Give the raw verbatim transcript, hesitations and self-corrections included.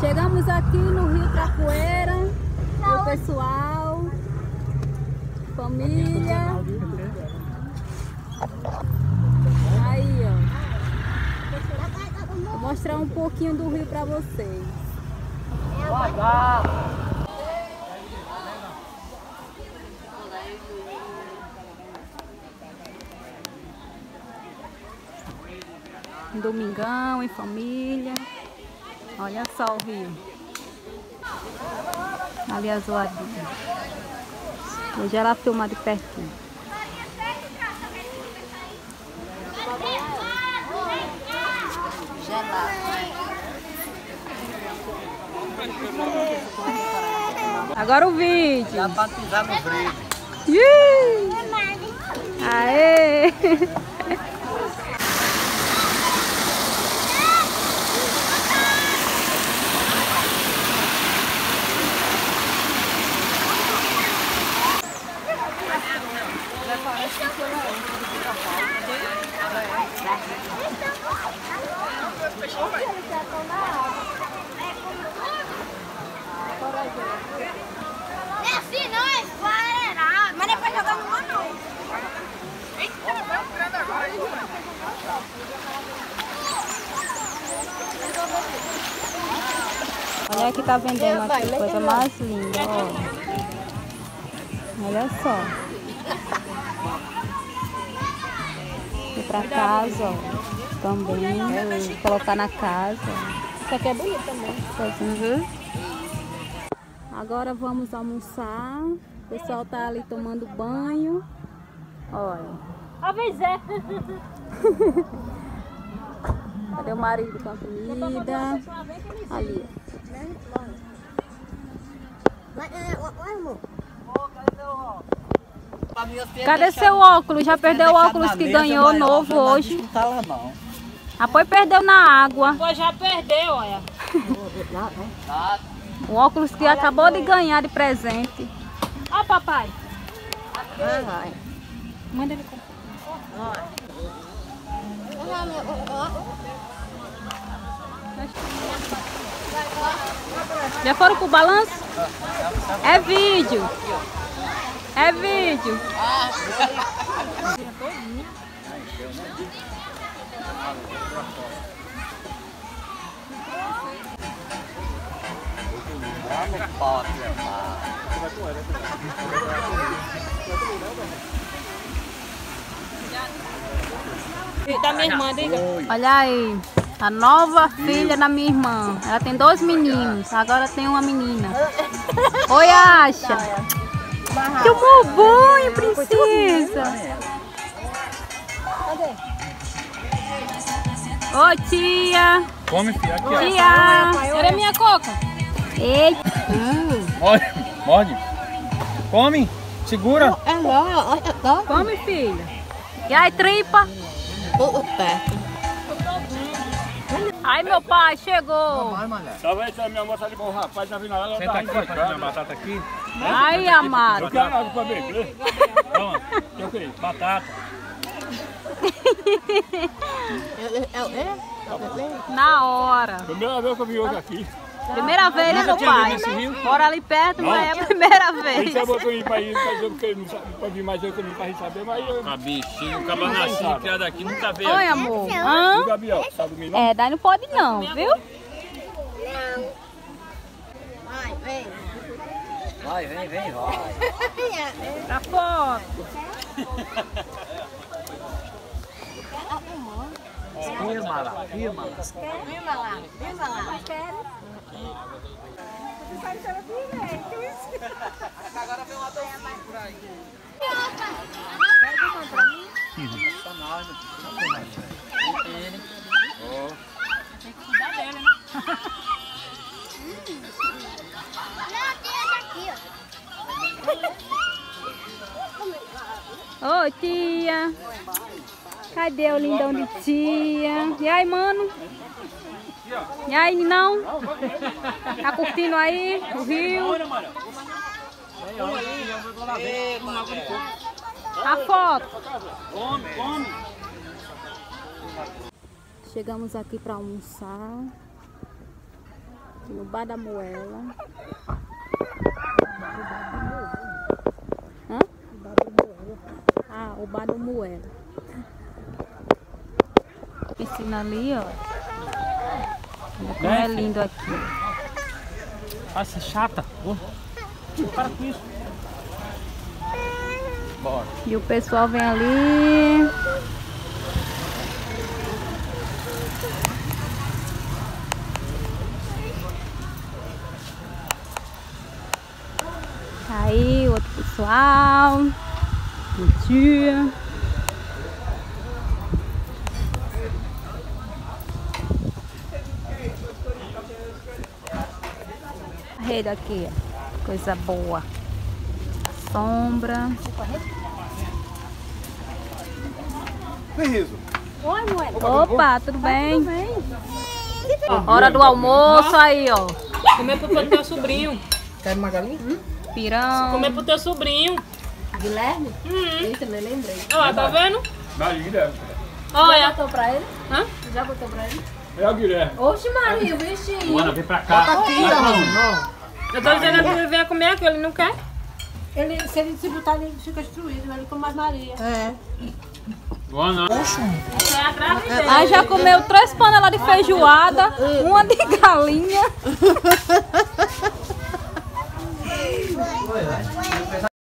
Chegamos aqui no Rio Trapoeira, o pessoal, família. Aí, ó. Vou mostrar um pouquinho do rio para vocês. Um domingão em família. Olha só o rio. Ali azuladinho. Hoje ela filma de pertinho. Agora o vídeo. Já para pisar no freio. Aê! É assim não, é esclarerado. Mas depois jogar no mano. Olha que tá vendendo aqui, coisa mais linda, ó. Olha só. E pra casa, ó. Também, vou colocar na casa. Isso aqui é bonito também. Uhum. Agora vamos almoçar. O pessoal tá ali tomando banho. Olha. Avisei. Cadê o marido com a comida? Ali. Cadê seu óculos? Já perdeu o óculos que ganhou novo hoje. Não tá lá não. Apoio perdeu na água. Pois já perdeu, olha. O óculos que acabou de ganhar de presente. Ó, papai. Manda ele comprar. Já foram pro balanço? É vídeo. É vídeo. Da minha irmã, diga. Olha aí, a nova filha da minha irmã. Ela tem dois meninos, agora tem uma menina. Oi, Asha. Tomou banho, princesa. Oi, tia. Come, filha. Aqui, ó. Tia. Era minha coca. Eita. Hum. Morde. Morde. Come. Segura. Come, filha. E aí, tripa? Aí, meu pai chegou. Talvez a minha moça de bom rapaz na vinagre, ela Senta tá aqui, rindo fazendo a batata aqui. Aí, amado. Eu quero água pra beber. Toma, eu quero batata. Na hora. Primeira vez que eu vim hoje aqui. Primeira vez, né, meu tinha pai? vindo nesse rio? Mora ali perto, Não. mas é a primeira vez. Ele já botou em país, mas eu porque não sabe, pode vir mais eu que eu não parei saber, mas eu. A bichinho, o cabelo nascido, criado aqui, nunca veio. Oi, aqui. amor. E Hã? o Gabriel, sabe do milho? É, daí não pode não, viu? Vai, vem, vem, vai. Pra foto. Firma lá, firma lá. Viva lá, viva lá. Agora vem um adolfinho por aí. Ele. Tem que cuidar dele, né? Não, tem essa aqui, Ô, tia. Cadê o lindão de tia? E aí, mano? E aí, não? Tá curtindo aí o rio? A foto. Come, come. Chegamos aqui para almoçar. No bar da Moela. Hã? Ah, o bar do Moela. Piscina ali, ó. Olha como é lindo aqui. Nossa, chata. Oh. Para com isso. Bora. E o pessoal vem ali. Aí, outro pessoal. Bom dia. A rede aqui, coisa boa. Sombra. Oi, Moela. Opa, tudo bem? Hora do almoço aí, ó. Comer pro teu sobrinho. Quer uma galinha? Hum? Pirão. Comer pro teu sobrinho. Guilherme? Hum. Eita, nem lembrei. Olha lá, tá vendo? Galinha. Olha. Já botou pra ele? Hã? Já botou pra ele? É o Guilherme. Oxe, Maria, o bichinho. Luana, vem pra cá. Bota aqui, ó. Eu tô dizendo que ele venha comer aquilo, ele não quer. Ele, se ele se botar, ele fica destruído. Ele come mais Maria. É. Luana. É atrás dele. Aí já comeu três panelas de feijoada, uma de galinha.